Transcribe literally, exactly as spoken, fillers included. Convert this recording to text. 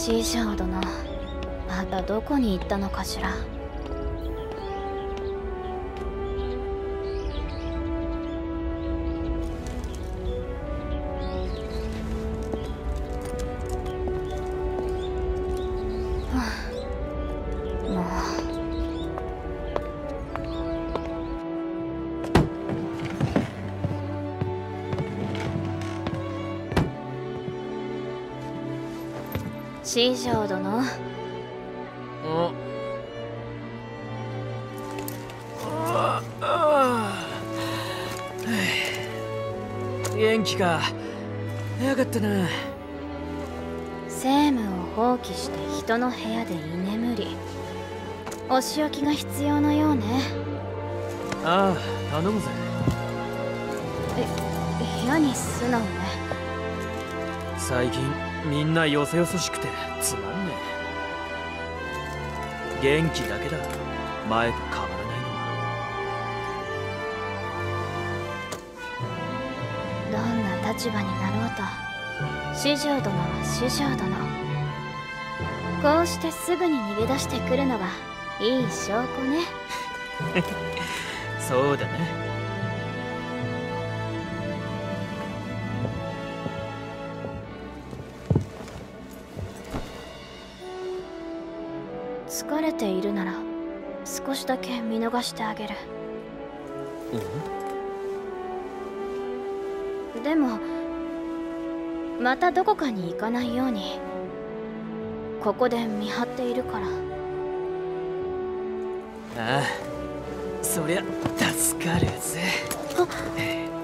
師匠殿、またどこに行ったのかしら。師匠殿。 お元気か。早かったな。 政務を放棄して人の部屋で居眠り。お仕置きが必要のようね。 ああ、頼むぜ。 え、部屋に素直ね。 最近みんなよそよそしくてつまんねえ。元気だけだ。前と変わらないのは。 どんな立場になろうと、師匠殿は師匠殿。こうしてすぐに逃げ出してくるのがいい証拠ね。 そうだね。 疲れているなら少しだけ見逃してあげる。でもまたどこかに行かないようにここで見張っているから。 ああ、そりゃ助かるぜ。 あっ。